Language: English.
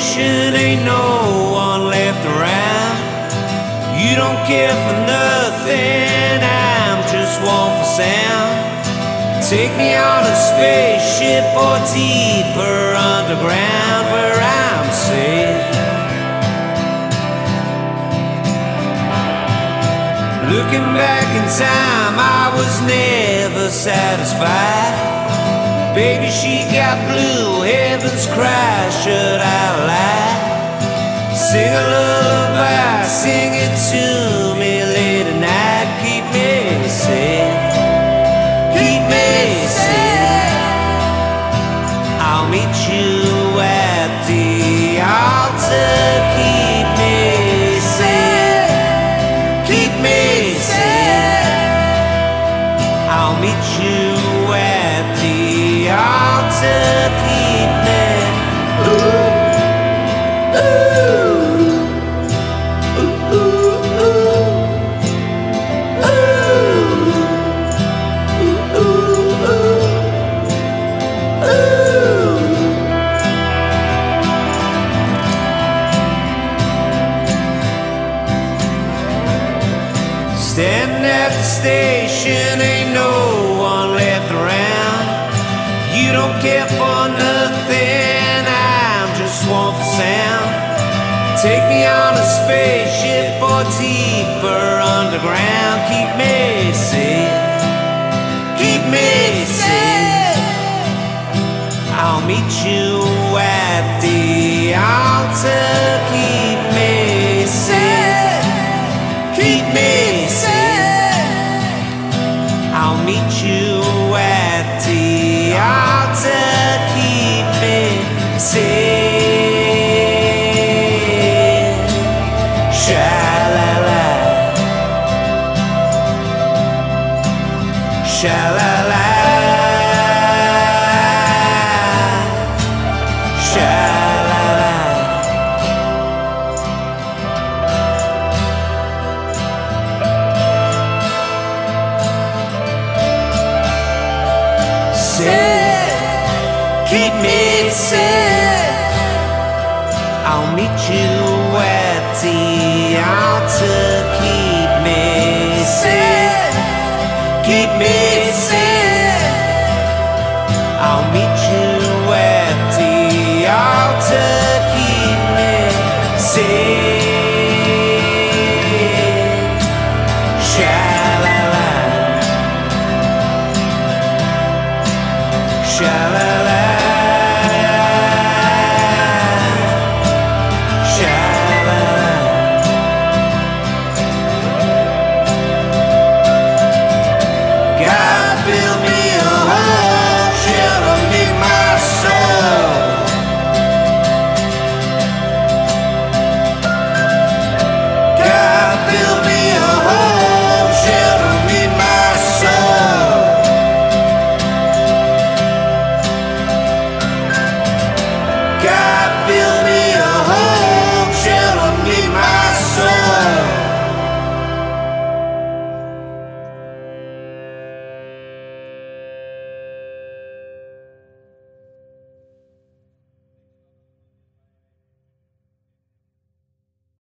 station, ain't no one left around. You don't care for nothing, I'm just one for sound. Take me on a spaceship or deeper underground where I'm safe. Looking back in time, I was never satisfied. Baby, she got blue, heaven's cry, should I lie? Sing a lullaby, sing it to me late at night. Keep me safe, keep me safe. I'll meet you at the altar. Keep me safe, keep me safe. I'll meet you at the altar. Keep me. Standing at the station, ain't no one left around. You don't care for nothing, I'm just one for sound. Take me on a spaceship or deeper underground. Keep me safe, keep me safe. I'll meet you at the altar. Keep me safe, keep me safe. I'll meet you at the altar. Keep me safe. Sha-la-la, sha-la-la, sha-la-la. Keep me safe. I'll meet you at the altar. Keep me safe, keep me safe. I'll meet you at the altar. Keep me safe.